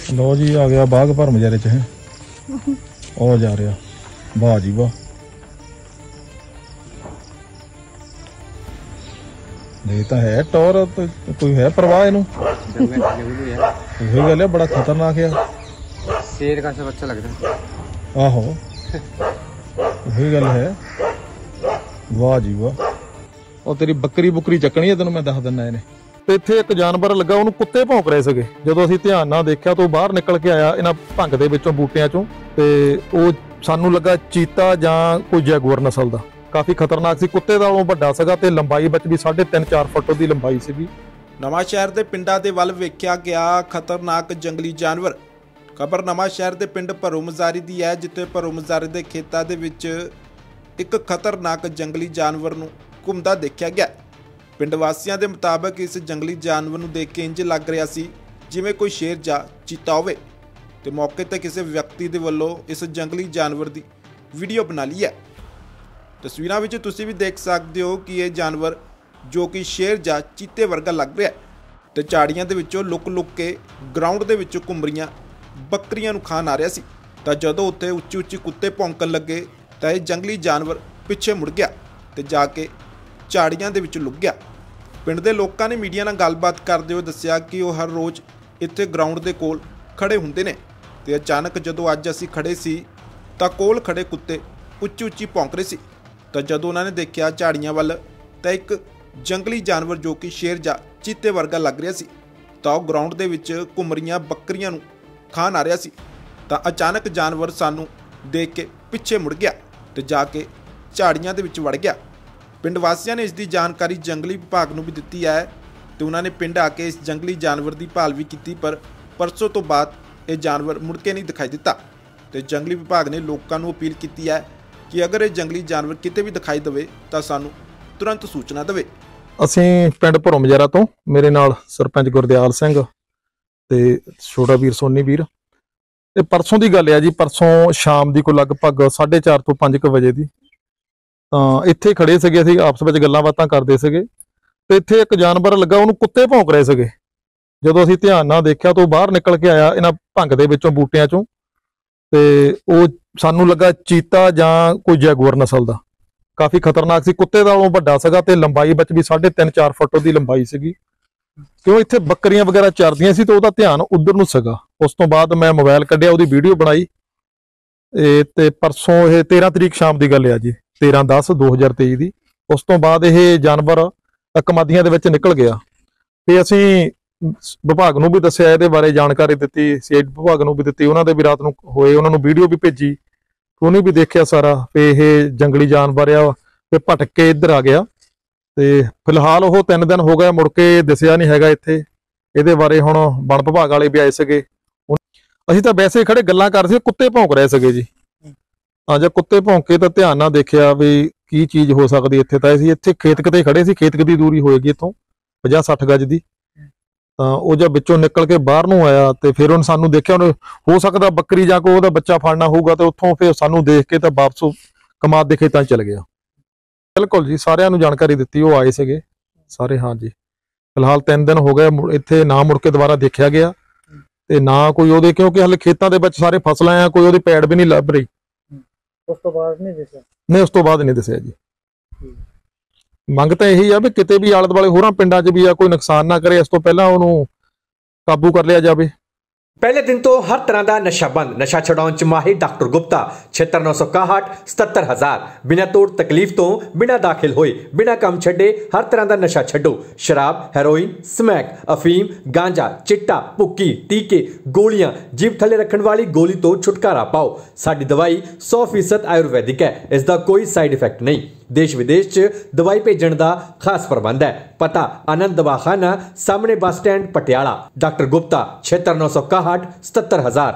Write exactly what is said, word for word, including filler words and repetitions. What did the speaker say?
लो जी आ गया बाघ भर मजारे च है और जा रहा वाह जी वाह देखता है टॉर तो कोई है परवाह इनू गल है बड़ा खतरनाक है शेर का सब अच्छा लगता है आहो वही गल है वाह जी वाह और तेरी बकरी बुकरी चकनी है तेन मैं दस दिना इन्हें ਤੇ ਇੱਥੇ ਇੱਕ ਜਾਨਵਰ ਲੱਗਾ ਉਹਨੂੰ ਕੁੱਤੇ ਭੌਂਕ ਰਹੇ ਸੀਗੇ ਜਦੋਂ ਅਸੀਂ ਧਿਆਨ ਨਾਲ ਦੇਖਿਆ ਤਾਂ ਉਹ ਬਾਹਰ ਨਿਕਲ ਕੇ ਆਇਆ ਇਹਨਾਂ ਭੰਗ ਦੇ ਵਿੱਚੋਂ ਬੂਟਿਆਂ ਚੋਂ ਤੇ ਉਹ ਸਾਨੂੰ ਲੱਗਾ ਚੀਤਾ ਜਾਂ ਕੋਈ ਜੈਗੁਆਰ ਨਸਲ ਦਾ ਕਾਫੀ ਖਤਰਨਾਕ ਸੀ ਕੁੱਤੇ ਨਾਲੋਂ ਵੱਡਾ ਸੀਗਾ ਤੇ ਲੰਬਾਈ ਵਿੱਚ ਵੀ ਸਾਢੇ ਤਿੰਨ ਚਾਰ ਫੁੱਟ ਦੀ ਲੰਬਾਈ ਸੀਗੀ। ਨਵਾਂ ਸ਼ਹਿਰ ਦੇ ਪਿੰਡਾਂ ਦੇ ਵੱਲ ਵੇਖਿਆ ਗਿਆ ਖਤਰਨਾਕ ਜੰਗਲੀ ਜਾਨਵਰ। ਖਬਰ ਨਵਾਂ ਸ਼ਹਿਰ ਦੇ ਪਿੰਡ ਭਰੋ ਮਜ਼ਾਰੀ ਦੀ ਹੈ ਜਿੱਥੇ ਭਰੋ ਮਜ਼ਾਰੀ ਦੇ ਖੇਤਾਂ ਦੇ ਵਿੱਚ ਇੱਕ ਖਤਰਨਾਕ ਜੰਗਲੀ ਜਾਨਵਰ ਨੂੰ ਘੁੰਮਦਾ ਦੇਖਿਆ ਗਿਆ। ਪਿੰਡ ਵਾਸੀਆਂ ਦੇ ਮੁਤਾਬਕ ਇਸ ਜੰਗਲੀ ਜਾਨਵਰ ਨੂੰ ਦੇਖ ਕੇ ਇੰਜ ਲੱਗ ਰਿਹਾ ਸੀ ਜਿਵੇਂ ਕੋਈ ਸ਼ੇਰ ਜਾਂ ਚੀਤਾ ਹੋਵੇ ਤੇ ਮੌਕੇ ਤੇ ਕਿਸੇ ਵਿਅਕਤੀ ਦੇ ਵੱਲੋਂ ਇਸ ਜੰਗਲੀ ਜਾਨਵਰ ਦੀ ਵੀਡੀਓ ਬਣਾ ਲਈ ਹੈ। ਤਸਵੀਰਾਂ ਵਿੱਚ ਤੁਸੀਂ ਵੀ ਦੇਖ ਸਕਦੇ ਹੋ ਕਿ ਇਹ ਜਾਨਵਰ ਜੋ ਕਿ ਸ਼ੇਰ ਜਾਂ ਚੀਤੇ ਵਰਗਾ ਲੱਗ ਰਿਹਾ ਹੈ ਤੇ ਝਾੜੀਆਂ ਦੇ ਵਿੱਚੋਂ ਲੁਕ-ਲੁਕ ਕੇ ਗਰਾਊਂਡ ਦੇ ਵਿੱਚੋਂ ਘੁੰਮ ਰਹੀਆਂ ਬੱਕਰੀਆਂ ਨੂੰ ਖਾਣ ਆ ਰਿਹਾ ਸੀ ਤਾਂ ਜਦੋਂ ਉੱਥੇ ਉੱਚੀ-ਉੱਚੀ ਕੁੱਤੇ ਭੌਂਕਣ ਲੱਗੇ ਤਾਂ ਇਹ ਜੰਗਲੀ ਜਾਨਵਰ ਪਿੱਛੇ ਮੁੜ ਗਿਆ ਤੇ ਜਾ ਕੇ ਝਾੜੀਆਂ ਦੇ ਵਿੱਚ ਲੁਕ ਗਿਆ। ਪਿੰਡ ਦੇ ਲੋਕਾਂ ਨੇ ਮੀਡੀਆ ਨਾਲ ਗੱਲਬਾਤ ਕਰਦੇ ਹੋਏ ਦੱਸਿਆ ਕਿ ਉਹ ਹਰ ਰੋਜ਼ ਇੱਥੇ ਗਰਾਊਂਡ ਦੇ ਕੋਲ ਖੜੇ ਹੁੰਦੇ ਨੇ ਤੇ ਅਚਾਨਕ ਜਦੋਂ ਅੱਜ ਅਸੀਂ ਖੜੇ ਸੀ ਤਾਂ ਕੋਲ ਖੜੇ ਕੁੱਤੇ ਉੱਚੀ ਉੱਚੀ ਭੌਂਕ ਰਹੇ ਸੀ ਤਾਂ ਜਦੋਂ ਉਹਨਾਂ ਨੇ ਦੇਖਿਆ ਝਾੜੀਆਂ ਵੱਲ ਤਾਂ ਇੱਕ ਜੰਗਲੀ ਜਾਨਵਰ ਜੋ ਕਿ ਸ਼ੇਰ ਜਾਂ ਚੀਤੇ ਵਰਗਾ ਲੱਗ ਰਿਹਾ ਸੀ ਤਾਂ ਉਹ ਗਰਾਊਂਡ ਦੇ ਵਿੱਚ ਘੁੰਮ ਰਹੀਆਂ ਬੱਕਰੀਆਂ ਨੂੰ ਖਾਣ ਆ ਰਿਹਾ ਸੀ ਤਾਂ ਅਚਾਨਕ ਜਾਨਵਰ ਸਾਨੂੰ ਦੇਖ ਕੇ ਪਿੱਛੇ ਮੁੜ ਗਿਆ ਤੇ ਜਾ ਕੇ ਝਾੜੀਆਂ ਦੇ ਵਿੱਚ ਵੜ ਗਿਆ। ਪਿੰਡ ਵਾਸੀਆਂ ਨੇ ਇਸ ਦੀ ਜਾਣਕਾਰੀ ਜੰਗਲੀ ਵਿਭਾਗ ਨੂੰ ਵੀ ਦਿੱਤੀ ਹੈ ਤੇ ਉਹਨਾਂ ਨੇ ਪਿੰਡ ਆ ਕੇ ਇਸ ਜੰਗਲੀ ਜਾਨਵਰ ਦੀ ਭਾਲ ਵੀ ਕੀਤੀ ਪਰ ਪਰਸੋਂ ਤੋਂ ਬਾਅਦ ਇਹ ਜਾਨਵਰ ਮੁੜ ਕੇ ਨਹੀਂ ਦਿਖਾਈ ਦਿੱਤਾ ਤੇ ਜੰਗਲੀ ਵਿਭਾਗ ਨੇ ਲੋਕਾਂ ਨੂੰ ਅਪੀਲ ਕੀਤੀ ਹੈ ਕਿ ਅਗਰ ਇਹ ਜੰਗਲੀ ਜਾਨਵਰ ਕਿਤੇ ਵੀ ਦਿਖਾਈ ਦੇਵੇ ਤਾਂ ਸਾਨੂੰ ਤੁਰੰਤ ਸੂਚਨਾ ਦੇਵੇ। ਅਸੀਂ ਪਿੰਡ ਭਰੋ ਮਜਾਰਾ ਤੋਂ ਮੇਰੇ ਨਾਲ ਸਰਪੰਚ ਗੁਰਦਿਆਲ ਸਿੰਘ ਤੇ ਛੋਟਾ ਵੀਰ ਸੋਨੀ ਵੀਰ ਇਹ ਪਰਸੋਂ ਦੀ ਗੱਲ ਹੈ ਜੀ ਪਰਸੋਂ ਸ਼ਾਮ ਦੀ ਕੋਈ ਲਗਭਗ ਸਾਢੇ ਚਾਰ ਤੋਂ ਪੰਜ ਕੁ ਵਜੇ ਦੀ ਤਾਂ ਇੱਥੇ ਖੜੇ ਸੀਗੇ ਅਸੀਂ ਆਪਸ ਵਿੱਚ ਗੱਲਾਂ ਬਾਤਾਂ ਕਰਦੇ ਸੀਗੇ ਤੇ ਇੱਥੇ ਇੱਕ ਜਾਨਵਰ ਲੱਗਾ ਉਹਨੂੰ ਕੁੱਤੇ ਭੌਂਕ ਰਹੇ ਸੀਗੇ ਜਦੋਂ ਅਸੀਂ ਧਿਆਨ ਨਾਲ ਦੇਖਿਆ ਤਾਂ ਉਹ ਬਾਹਰ ਨਿਕਲ ਕੇ ਆਇਆ ਇਹਨਾਂ ਭੰਗ ਦੇ ਵਿੱਚੋਂ ਬੂਟਿਆਂ ਚੋਂ ਤੇ ਉਹ ਸਾਨੂੰ ਲੱਗਾ ਚੀਤਾ ਜਾਂ ਕੋਈ ਜੈਗੁਆਰ ਨਸਲ ਦਾ ਕਾਫੀ ਖਤਰਨਾਕ ਸੀ ਕੁੱਤੇ ਨਾਲੋਂ ਵੱਡਾ ਸੀਗਾ ਤੇ ਲੰਬਾਈ ਵਿੱਚ ਵੀ ਸਾਢੇ ਤਿੰਨ ਚਾਰ ਫੁੱਟ ਦੀ ਲੰਬਾਈ ਸੀਗੀ ਕਿਉਂ ਇੱਥੇ ਬੱਕਰੀਆਂ ਵਗੈਰਾ ਚਰਦੀਆਂ ਸੀ ਤੇ ਉਹਦਾ ਧਿਆਨ ਉਧਰ ਨੂੰ ਸੀਗਾ। ਉਸ ਤੋਂ ਬਾਅਦ ਮੈਂ ਮੋਬਾਈਲ ਕੱਢਿਆ ਉਹਦੀ ਵੀਡੀਓ ਬਣਾਈ ਇਹ ਤੇ ਪਰਸੋਂ ਇਹ ਤੇਰਾਂ ਤਰੀਕ ਸ਼ਾਮ ਦੀ ਗੱਲ ਹੈ ਜੀ ਤੇਰਾਂ ਦਸ ਦੋ ਹਜ਼ਾਰ ਤੇਈ ਦੀ। ਉਸ ਤੋਂ ਬਾਅਦ ਇਹ ਜਾਨਵਰ ਕਮਾਦੀਆਂ ਦੇ ਵਿੱਚ ਨਿਕਲ ਗਿਆ ਤੇ ਅਸੀਂ ਵਿਭਾਗ ਨੂੰ ਵੀ ਦੱਸਿਆ ਇਹਦੇ ਬਾਰੇ ਜਾਣਕਾਰੀ ਦਿੱਤੀ ਸੀ ਵਿਭਾਗ ਨੂੰ ਵੀ ਦਿੱਤੀ ਉਹਨਾਂ ਦੇ ਵੀ ਰਾਤ ਨੂੰ ਹੋਏ ਉਹਨਾਂ ਨੂੰ ਵੀਡੀਓ ਵੀ ਭੇਜੀ ਉਹਨੇ ਵੀ ਦੇਖਿਆ ਸਾਰਾ ਤੇ ਇਹ ਜੰਗਲੀ ਜਾਨਵਰ ਆ ਤੇ ਭਟਕ ਕੇ ਇੱਧਰ ਆ ਗਿਆ ਤੇ ਫਿਲਹਾਲ ਉਹ ਤਿੰਨ ਦਿਨ ਹੋ ਗਏ ਮੁੜ ਕੇ ਦਿਸਿਆ ਨਹੀਂ ਹੈਗਾ ਇੱਥੇ। ਇਹਦੇ ਬਾਰੇ ਹੁਣ ਵਣ ਵਿਭਾਗ ਵਾਲੇ ਵੀ ਆਏ ਸੀਗੇ ਅਸੀਂ ਤਾਂ ਵੈਸੇ ਖੜੇ ਗੱਲਾਂ ਕਰ ਰਹੇ ਸੀ ਕੁੱਤੇ ਭੌਂਕ ਰਹੇ ਸੀਗੇ ਜੀ ਹਾਂ ਜੇ ਕੁੱਤੇ ਭੌਂਕੇ ਤਾਂ ਧਿਆਨ ਨਾਲ ਦੇਖਿਆ ਵੀ ਕੀ ਚੀਜ਼ ਹੋ ਸਕਦੀ ਇੱਥੇ ਤਾਂ ਅਸੀਂ ਇੱਥੇ ਖੇਤ ਕਿਤੇ ਖੜੇ ਸੀ ਖੇਤ ਦੀ ਦੂਰੀ ਹੋਏਗੀ ਇੱਥੋਂ ਪੰਜਾਹ ਸੱਠ ਗਜ ਦੀ ਤਾਂ ਉਹ ਜਦ ਵਿੱਚੋਂ ਨਿਕਲ ਕੇ ਬਾਹਰ ਨੂੰ ਆਇਆ ਤੇ ਫਿਰ ਉਹਨੇ ਸਾਨੂੰ ਦੇਖਿਆ ਉਹਨੇ ਹੋ ਸਕਦਾ ਬੱਕਰੀ ਜਾਂ ਕੋਈ ਉਹਦਾ ਬੱਚਾ ਫੜਨਾ ਹੋਊਗਾ ਤੇ ਉੱਥੋਂ ਫਿਰ ਸਾਨੂੰ ਦੇਖ ਕੇ ਤਾਂ ਵਾਪਸ ਕਮਾਦ ਦੇ ਖੇਤਾਂ 'ਚ ਚਲ ਗਿਆ। ਬਿਲਕੁਲ ਜੀ ਸਾਰਿਆਂ ਨੂੰ ਜਾਣਕਾਰੀ ਦਿੱਤੀ ਉਹ ਆਏ ਸੀਗੇ ਸਾਰੇ ਹਾਂ ਜੀ। ਫਿਲਹਾਲ ਤਿੰਨ ਦਿਨ ਹੋ ਗਏ ਇੱਥੇ ਨਾ ਮੁੜ ਕੇ ਦੁਬਾਰਾ ਦੇਖਿਆ ਗਿਆ ਤੇ ਨਾ ਕੋਈ ਉਹਦੇ ਕਿਉਂਕਿ ਹਲੇ ਖੇਤਾਂ ਦੇ ਵਿੱਚ ਸਾਰੇ ਫਸਲਾਂ ਆ ਕੋਈ ਉਹਦੀ ਪੈੜ ਵੀ ਨਹੀਂ ਲੱਭ ਰਹੀ। ਉਸ ਤੋਂ ਬਾਅਦ ਨਹੀਂ ਦਿਸਿਆ ਨਹੀਂ ਉਸ ਤੋਂ ਬਾਅਦ ਨਹੀਂ ਦੱਸਿਆ ਜੀ। ਮੰਗ ਤਾਂ ਇਹੀ ਆ ਵੀ ਕਿਤੇ ਵੀ ਆਲੇ ਦੁਆਲੇ ਹੋਰਾਂ ਪਿੰਡਾਂ 'ਚ ਵੀ ਆ ਕੋਈ ਨੁਕਸਾਨ ਨਾ ਕਰੇ ਇਸ ਤੋਂ ਪਹਿਲਾਂ ਉਹਨੂੰ ਕਾਬੂ ਕਰ ਲਿਆ ਜਾਵੇ। पहले दिन तो हर तरह का नशा बंद नशा छुड़ाने च माहिर डॉक्टर गुप्ता छिहत्तर नौ सौ इकाहठ सतहत्तर हजार बिना तोड़ तकलीफ तो बिना दाखिल होए बिना काम छड्डे हर तरह का नशा छड्डो शराब हैरोइन स्मैक अफीम गांजा चिट्टा भुक्की टीके गोलियां जीभ थले रखने वाली गोली तो छुटकारा पाओ। साडी दवाई सौ फीसद आयुर्वैदिक है इसका कोई साइड इफेक्ट नहीं। देश विदेश च दवाई भेजण दा खास प्रबंध है। पता आनंद दवाखाना सामने bus stand Patiala. Doctor Gupta छिहत्तर नौ सौ इकाहठ सतहत्तर हजार।